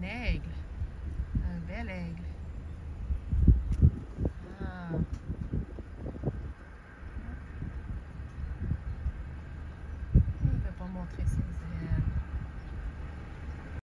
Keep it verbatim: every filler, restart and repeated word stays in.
aigle. Un bel aigle. Ah. Il ne veut pas montrer ses ailes.